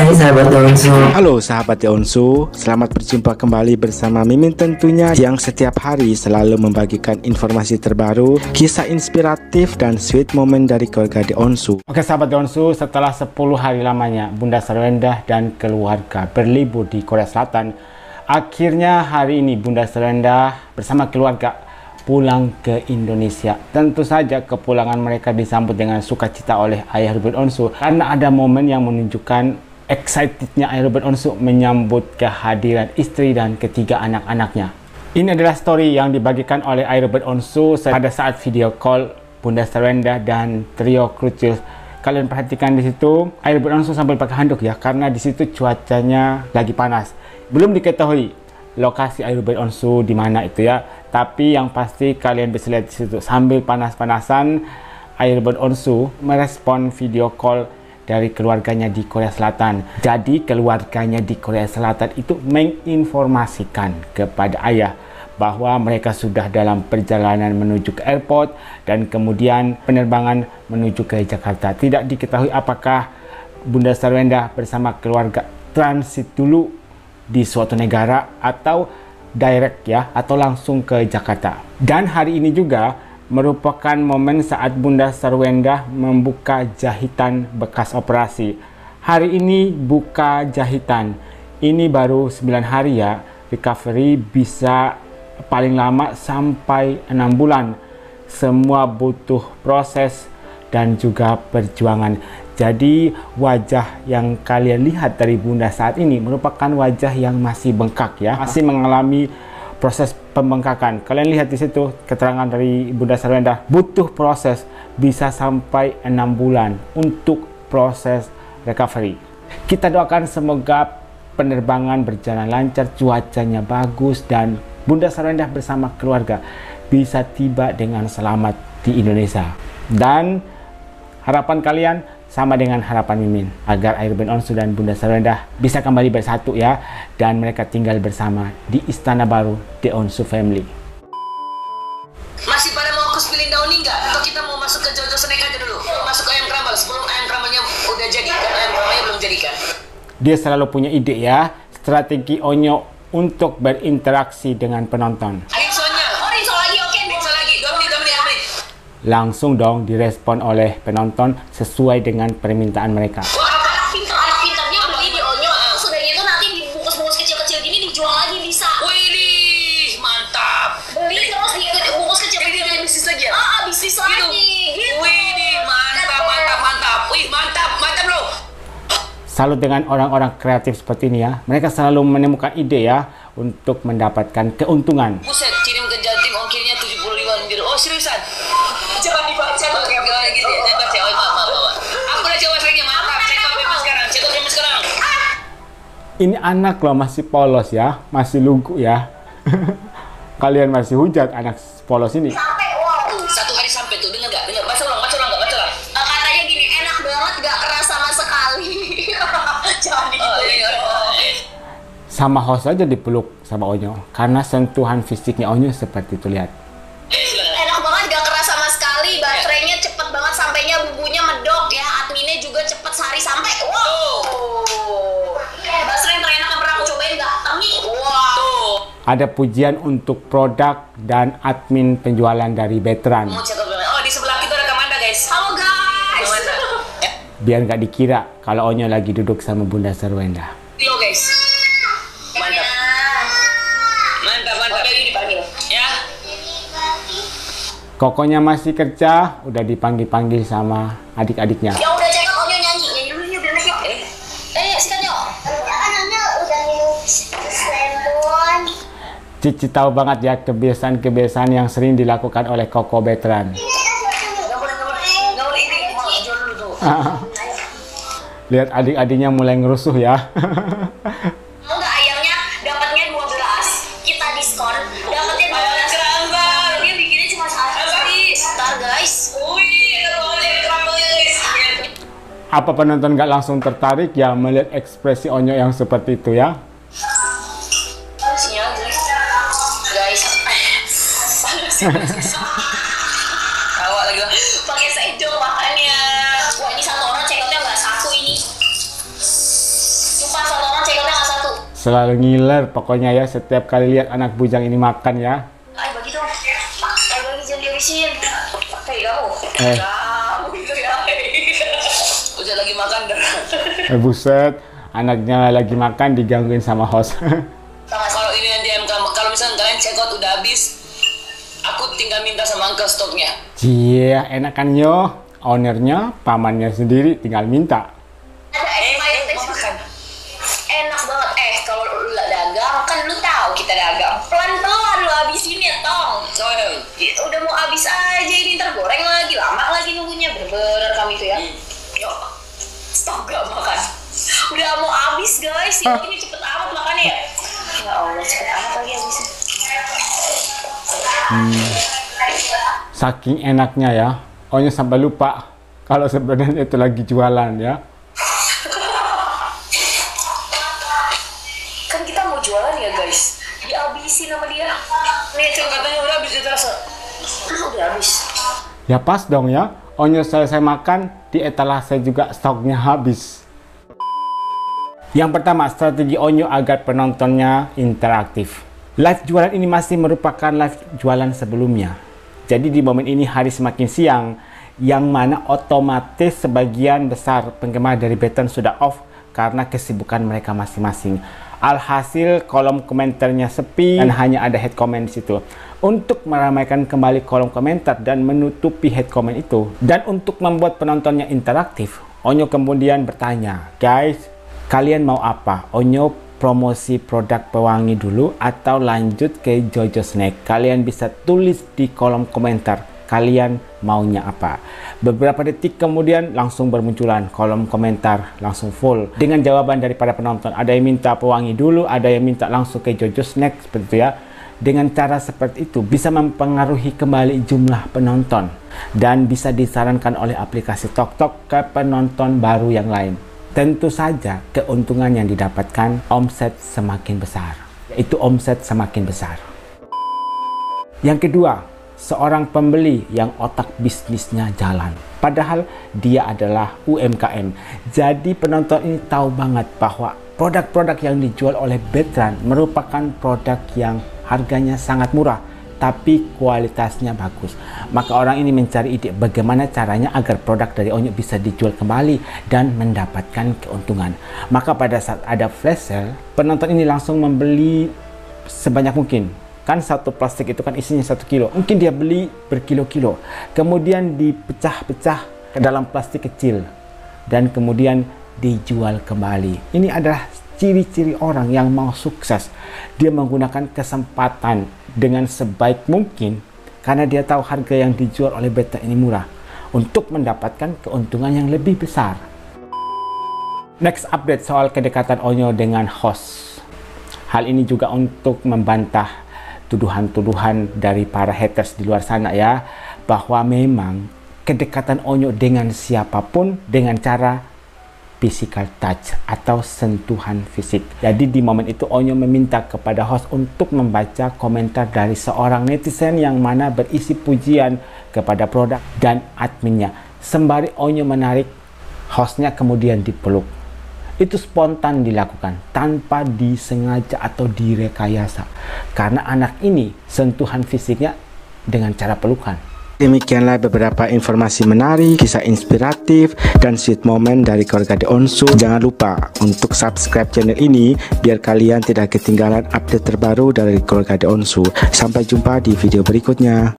Hai sahabat Onsu. Halo sahabat Onsu, selamat berjumpa kembali bersama Mimin tentunya yang setiap hari selalu membagikan informasi terbaru, kisah inspiratif dan sweet moment dari keluarga di Onsu. Oke sahabat Onsu, setelah 10 hari lamanya Bunda Syahrwendah dan keluarga berlibur di Korea Selatan, akhirnya hari ini Bunda Syahrwendah bersama keluarga pulang ke Indonesia. Tentu saja kepulangan mereka disambut dengan sukacita oleh ayah Ruben Onsu karena ada momen yang menunjukkan excitednya ayah Ruben Onsu menyambut kehadiran istri dan ketiga anak-anaknya. Ini adalah story yang dibagikan oleh ayah Ruben Onsu pada saat video call Bunda Syahrwendah dan trio Krucil. Kalian perhatikan di situ ayah Ruben Onsu sambil pakai handuk ya, karena di situ cuacanya lagi panas. Belum diketahui lokasi ayah Ruben Onsu di mana itu ya, tapi yang pasti kalian bisa lihat di situ sambil panas-panasan ayah Ruben Onsu merespon video call dari keluarganya di Korea Selatan. Jadi keluarganya di Korea Selatan itu menginformasikan kepada ayah bahwa mereka sudah dalam perjalanan menuju ke airport dan kemudian penerbangan menuju ke Jakarta. Tidak diketahui apakah Bunda Syahrwendah bersama keluarga transit dulu di suatu negara atau direct ya, atau langsung ke Jakarta. Dan hari ini juga merupakan momen saat Bunda Syahrwendah membuka jahitan bekas operasi. Hari ini buka jahitan. Ini baru 9 hari ya. Recovery bisa paling lama sampai 6 bulan. Semua butuh proses dan juga perjuangan. Jadi wajah yang kalian lihat dari Bunda saat ini merupakan wajah yang masih bengkak ya, masih mengalami proses pembengkakan. Kalian lihat di situ keterangan dari Bunda Syahrwendah, butuh proses bisa sampai 6 bulan untuk proses recovery. Kita doakan semoga penerbangan berjalan lancar, cuacanya bagus dan Bunda Syahrwendah bersama keluarga bisa tiba dengan selamat di Indonesia. Dan harapan kalian sama dengan harapan Mimin, agar ayah Ruben Onsu dan Bunda Syahrwendah bisa kembali bersatu ya, dan mereka tinggal bersama di istana baru The Onsu Family. Masih pada mau ke spilling daun nggak? Atau kita mau masuk ke Jojo Snack aja dulu? Masuk ke ayam krambal sebelum ayam krambalnya udah jadi, kan ayam krambalnya belum jadi kan? Dia selalu punya ide ya, strategi Onyo untuk berinteraksi dengan penonton. Langsung dong direspon oleh penonton sesuai dengan permintaan mereka. Wah, anak pintarnya beli di Onyo. Sudah gitu nanti dibungkus-bungkus kecil-kecil gini dijual lagi bisa. Wih, mantap. Beli terus dibungkus kecil-kecil jadi bisnis lagi ya? Bisnis lagi. Gitu. Wih, mantap. Wih, mantap loh. Salut dengan orang-orang kreatif seperti ini ya. Mereka selalu menemukan ide ya untuk mendapatkan keuntungan. Buset, kirim ke Jatim ongkirnya 75 gitu. Oh, seriusan? Jangan dibaca tuh kayak gitu ya. Saya baca. Maaf. Aku udah coba seringnya, mantap. Cek payment sekarang. Ini anak loh masih polos ya, masih lugu ya. Kalian masih hujat anak polos ini. Sampai, wow. 1 hari sampai tuh, dengar gak? Baca ulang. Katanya gini, enak banget, gak keras sama sekali. Jangan gitu. Sama host aja dipeluk sama Onyo, karena sentuhan fisiknya Onyo seperti itu, lihat. Enak banget, gak keras sama sekali. Baterainya cepet banget sampainya, bumbunya medok ya. Adminnya juga cepet sehari sampai. Wow. Baterai terenak yang pernah aku cobain, gak tangi. Wow. Ada pujian untuk produk dan admin penjualan dari veteran. Oh, di sebelah kita ada Kamanda guys. Halo guys. Biar nggak dikira kalau Onyo lagi duduk sama Bunda Syahrwendah. Halo guys. Mantap. Oke, ini dipanggil. Ya. Kokonya masih kerja, udah dipanggil-panggil sama adik-adiknya. Ya udah cek Onyo nyanyi dulu yuk biar yuk. Sikat yuk. Anaknya udah lemon. Cici tahu banget ya kebiasaan-kebiasaan yang sering dilakukan oleh Koko veteran. Nggak boleh ini mau jual dulu tuh. Lihat adik-adiknya mulai ngerusuh ya. Mau nggak ayamnya dapatnya 12, kita diskon dapatnya 12. Kerambal, dia bikinnya cuma sehari. Ntar guys. Wih, guys. Apa penonton nggak langsung tertarik ya melihat ekspresi Onyo yang seperti itu ya? Sinyal guys. Awak lagi pakai sendok makannya. Wah, ini satu orang cekotnya nggak satu ini. Selalu ngiler pokoknya ya setiap kali lihat anak bujang ini makan ya. Ayo bagi dong. Ayo bagi, jangan dihabisin. Hei kamu. Kamu gitu ya. Udah lagi makan dah. Buset, anaknya lagi makan digangguin sama host. Kalau ini nanti kalau misalnya kalian check out udah habis, aku tinggal minta sama uncle stoknya. Iya, enakan yo. Ownernya, pamannya sendiri tinggal minta. Ada makan. Enak banget. Kalau lu dagang, kan lu tahu kita dagang. Pelan-pelan lu habisin ya, Tong. Udah mau habis aja ini, ntar goreng lagi, lama lagi nunggunya. Bener-bener kami tuh ya. Yuk, stok gak makan. Udah mau habis guys, ini cepet amat makannya ya. Ya Allah, cepet amat lagi habisnya. Saking enaknya ya, Onyo sampai lupa kalau sebenarnya itu lagi jualan ya. Kan kita mau jualan ya guys, dihabisin sama dia. Nih coba katanya udah habis ya terasa. Udah habis. Ya pas dong ya, Onyo selesai makan, di etalase juga stoknya habis. Yang pertama, strategi Onyo agar penontonnya interaktif. Live jualan ini masih merupakan live jualan sebelumnya. Jadi di momen ini hari semakin siang, yang mana otomatis sebagian besar penggemar dari Beton sudah off karena kesibukan mereka masing-masing. Alhasil kolom komentarnya sepi dan hanya ada head comment di situ. Untuk meramaikan kembali kolom komentar dan menutupi head comment itu, dan untuk membuat penontonnya interaktif, Onyo kemudian bertanya, guys, kalian mau apa? Onyo promosi produk pewangi dulu atau lanjut ke Jojo Snack? Kalian bisa tulis di kolom komentar kalian maunya apa. Beberapa detik kemudian langsung bermunculan kolom komentar langsung full dengan jawaban daripada penonton. Ada yang minta pewangi dulu, ada yang minta langsung ke Jojo Snack, seperti itu ya. Dengan cara seperti itu bisa mempengaruhi kembali jumlah penonton dan bisa disarankan oleh aplikasi TokTok ke penonton baru yang lain. Tentu saja keuntungan yang didapatkan omset semakin besar, yaitu omset semakin besar. Yang kedua, seorang pembeli yang otak bisnisnya jalan. Padahal dia adalah UMKM. Jadi penonton ini tahu banget bahwa produk-produk yang dijual oleh Betran merupakan produk yang harganya sangat murah, tapi kualitasnya bagus. Maka orang ini mencari ide bagaimana caranya agar produk dari Onyo bisa dijual kembali dan mendapatkan keuntungan. Maka pada saat ada flash sale, penonton ini langsung membeli sebanyak mungkin. Kan satu plastik itu kan isinya 1 kilo. Mungkin dia beli berkilo-kilo. Kemudian dipecah-pecah ke dalam plastik kecil. Dan kemudian dijual kembali. Ini adalah ciri-ciri orang yang mau sukses. Dia menggunakan kesempatan dengan sebaik mungkin karena dia tahu harga yang dijual oleh Betran ini murah untuk mendapatkan keuntungan yang lebih besar. Next update soal kedekatan Onyo dengan host. Hal ini juga untuk membantah tuduhan-tuduhan dari para haters di luar sana ya, bahwa memang kedekatan Onyo dengan siapapun dengan cara physical touch atau sentuhan fisik. Jadi di momen itu Onyo meminta kepada host untuk membaca komentar dari seorang netizen yang mana berisi pujian kepada produk dan adminnya. Sembari Onyo menarik, hostnya kemudian dipeluk. Itu spontan dilakukan tanpa disengaja atau direkayasa. Karena anak ini sentuhan fisiknya dengan cara pelukan. Demikianlah beberapa informasi menarik, kisah inspiratif, dan sweet moment dari keluarga The Onsu. Jangan lupa untuk subscribe channel ini biar kalian tidak ketinggalan update terbaru dari keluarga The Onsu. Sampai jumpa di video berikutnya.